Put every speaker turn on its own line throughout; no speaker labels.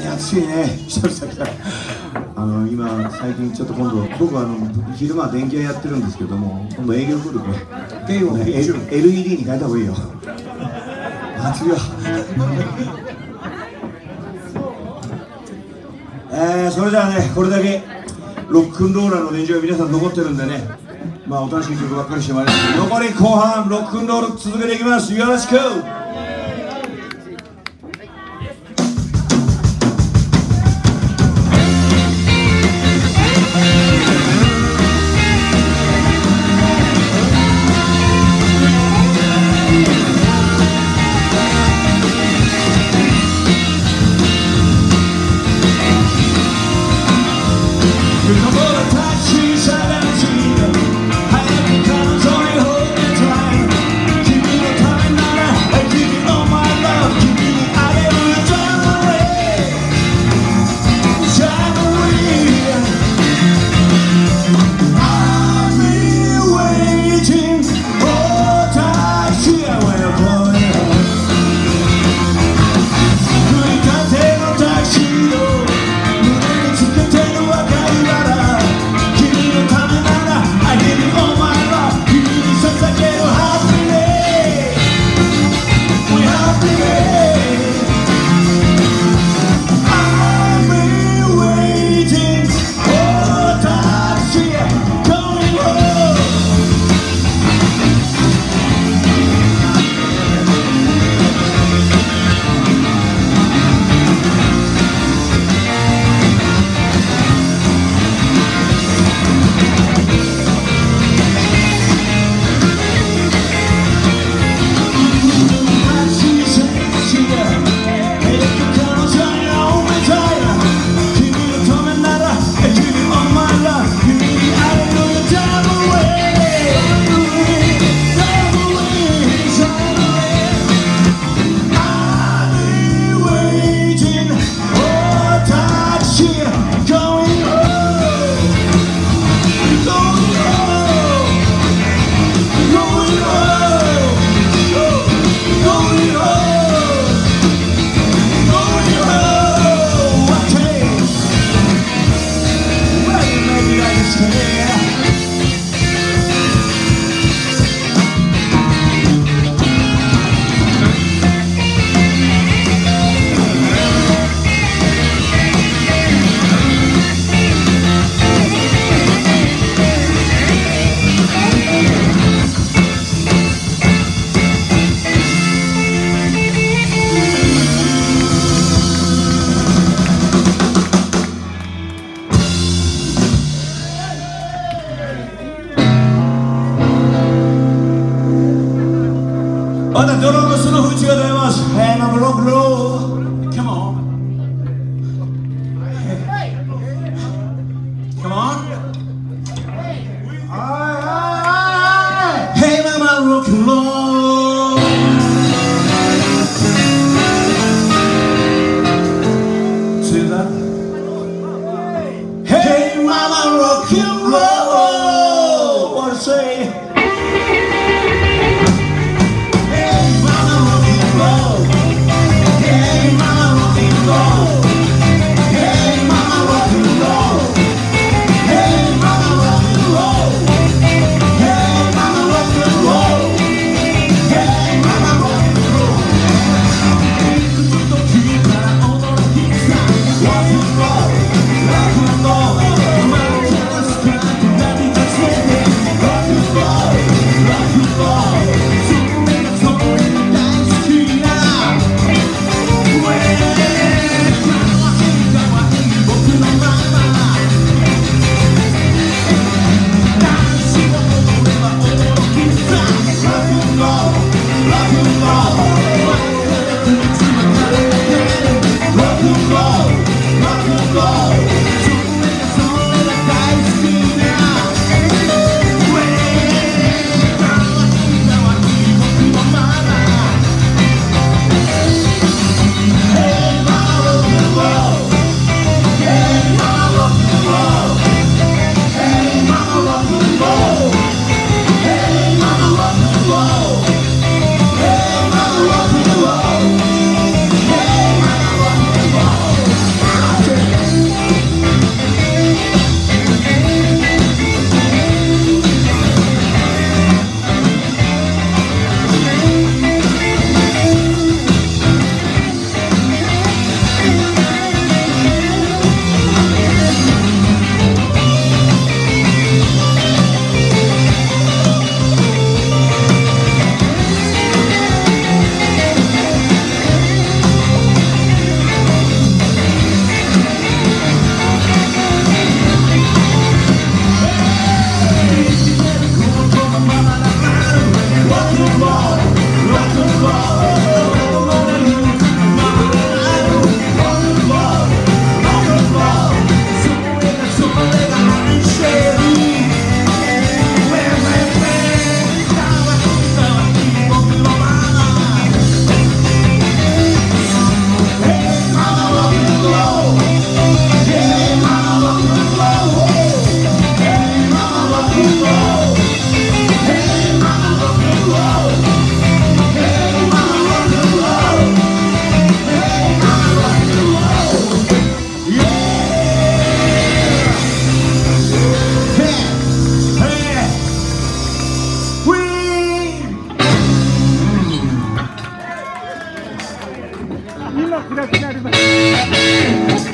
暑いね、久々来た。今、最近ちょっと今度、僕は昼間は電気屋やってるんですけども、今度営業来るね。LED に変えた方がいいよ。暑いよ。それじゃあね、これだけロックンローラーの年中は皆さん残ってるんでね、まあお楽しみ曲ばっかりしてまいりますけど、残り後半ロックンロール続けていきます。よろしく。またドラムスの風地が出ます。Hey, mama, rock and roll. Come on. Come on. Hey, mama, rock and roll. See that? Hey, mama, rock and roll. What to say? Rock
が暗くなりました。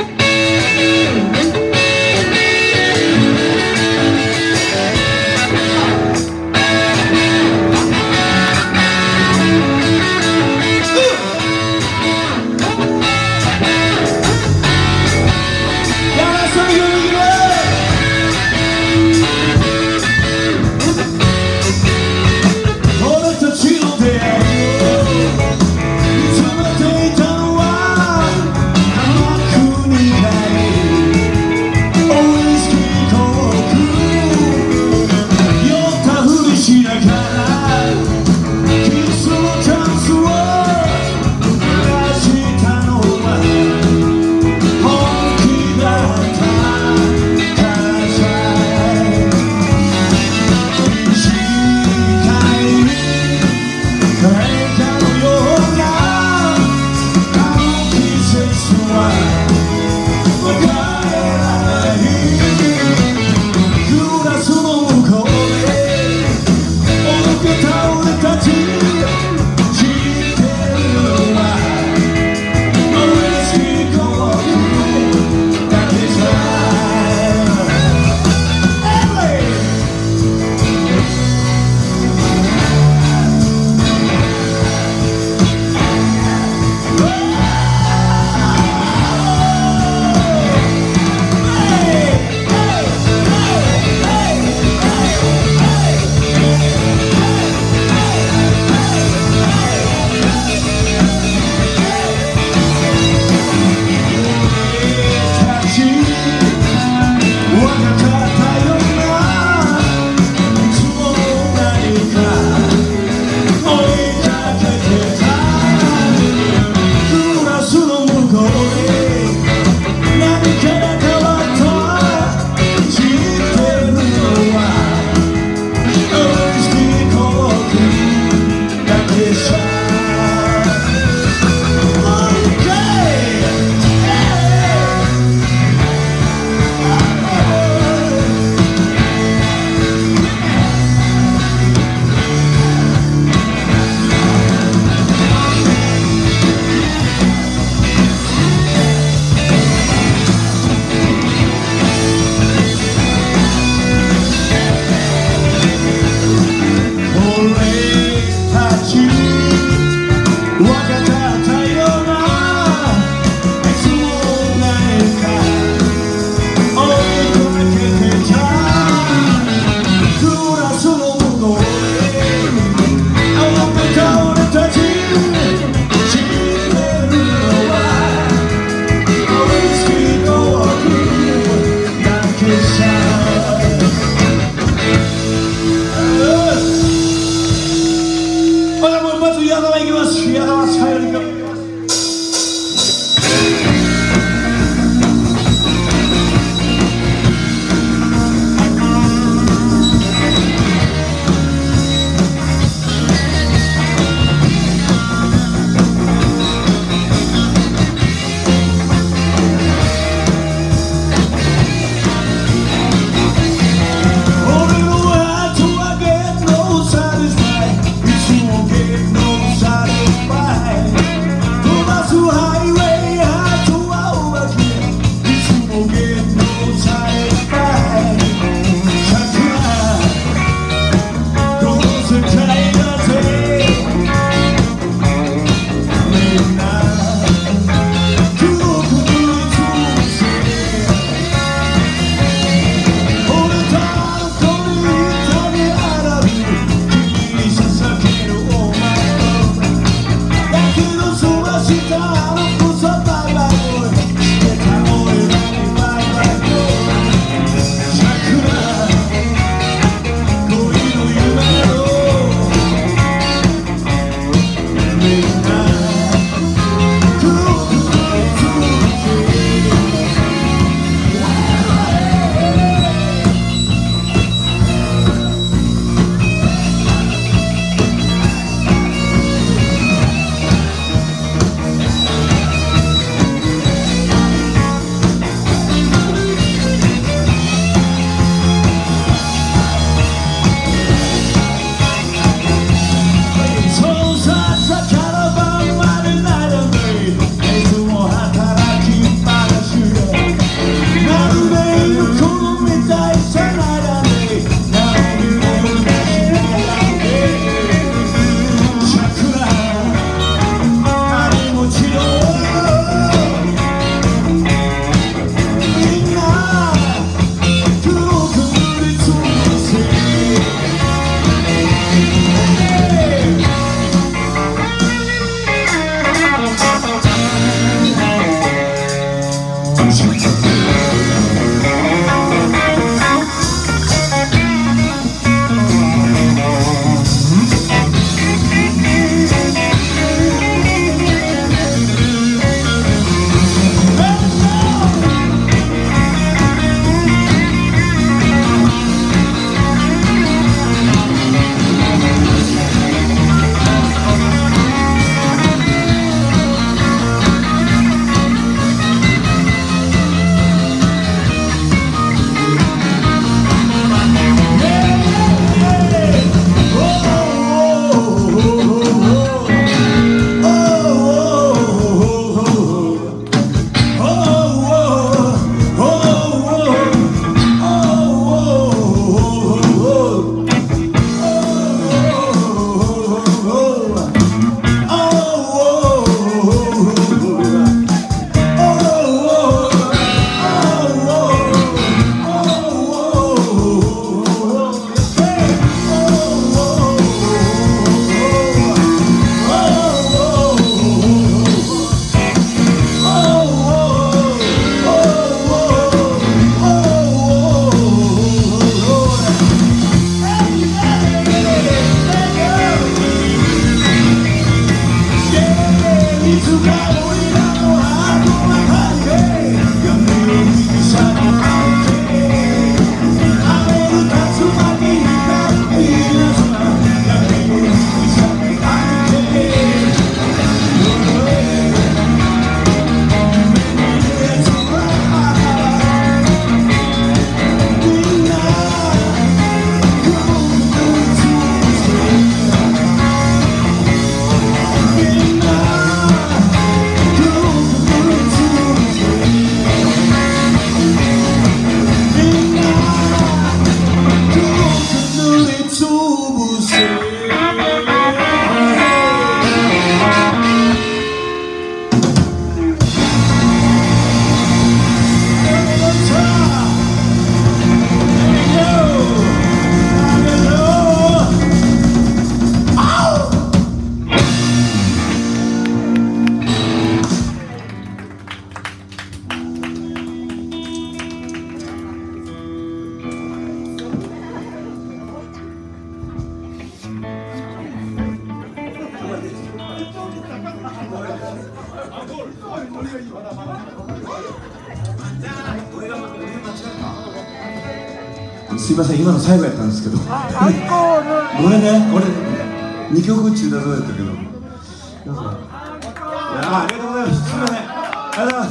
すいません、今の最後やったんですけど。ごめんね、俺2曲中だそうやったけど。なんか、いやありがとうございます。すいません。ありがとうございます。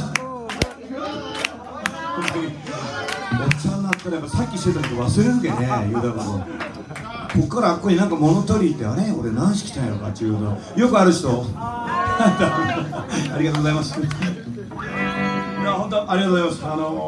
本当におっちゃんになったらやっぱさっきしてたこと忘れるけね、言うたこと。こっからあっこになんか物取り行って、あれ俺何し来たんやろかっていうのよくある人。ありがとうございます。いや本当ありがとうございます。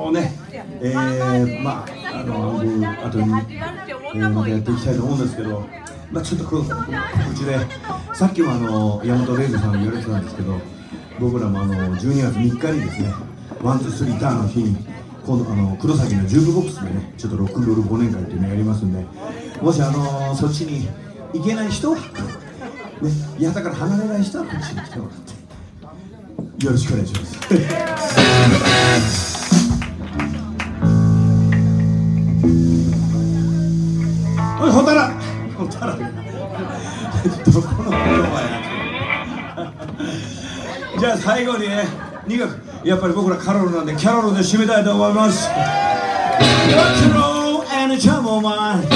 まあ僕後に、またやっていきたいと思うんですけど、まあちょっと告知で、さっきも山本玲奈さんが言われてたんですけど、僕らも12月3日にですね、ワンツースリーターンの日に今度黒崎のジュークボックスでね、ちょっとロックンロール忘年会っていうのをやりますんで、もしそっちに行けない人、ね、八幡から離れない人はこっちに来てもらってよろしくお願いします。おい、ほたらどこの言葉やじゃあ最後にね、2曲やっぱり僕らカロルなんでキャロルで締めたいと思います。 Rock and roll and a trouble man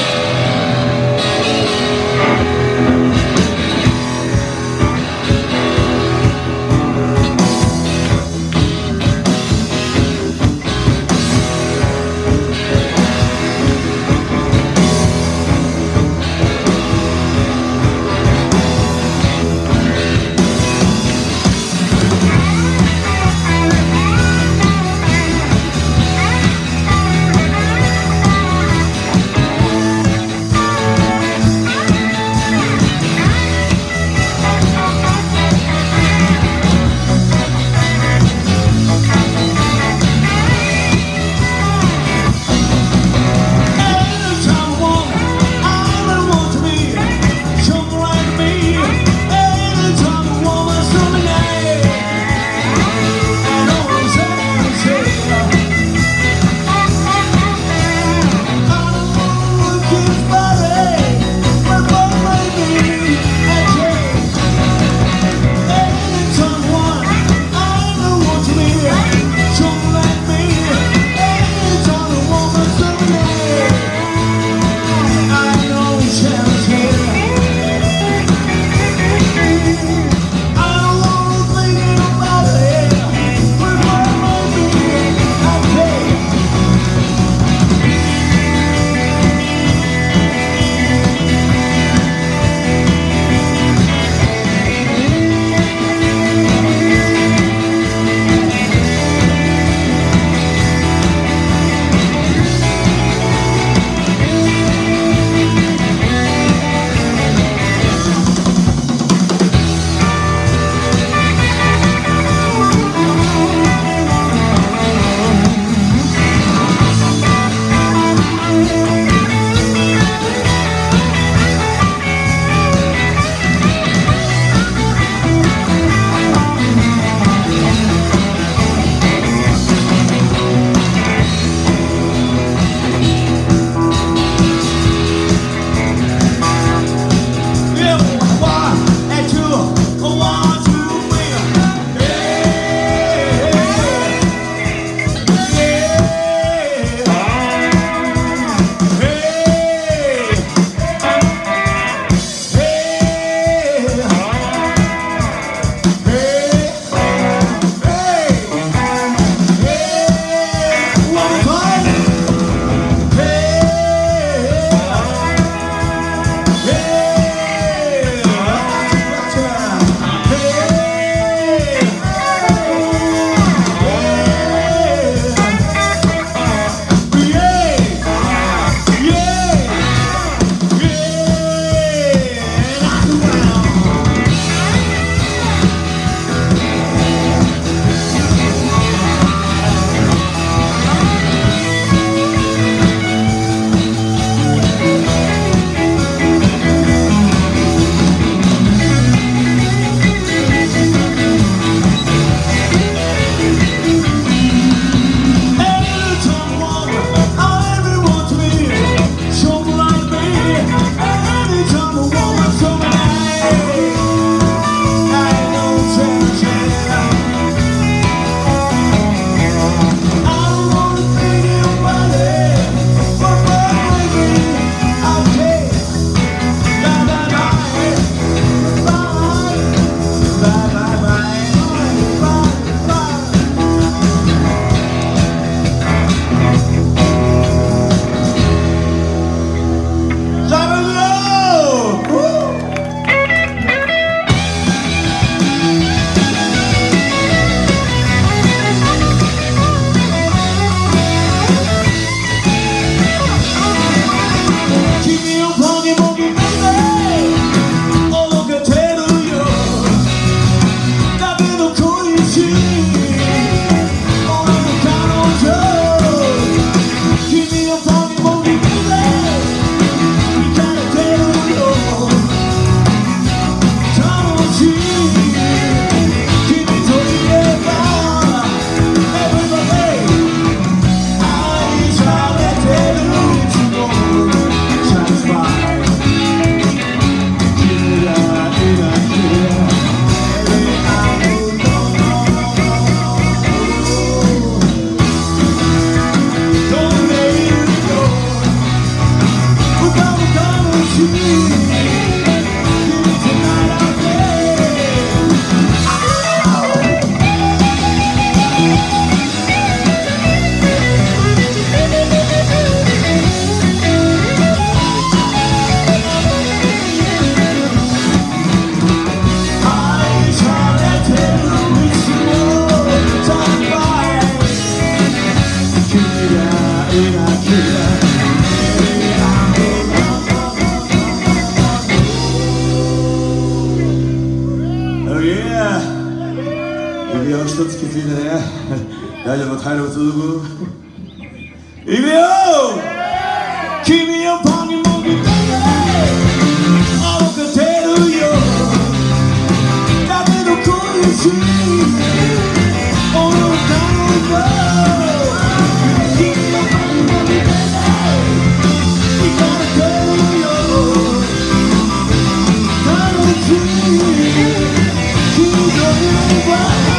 大丈夫、体力続く。いくよ。君をパンにもぎ取って歩けてるよ。だけど苦しい俺の顔が君をパンにもぎ取って行かれてるよ。楽しい君といれば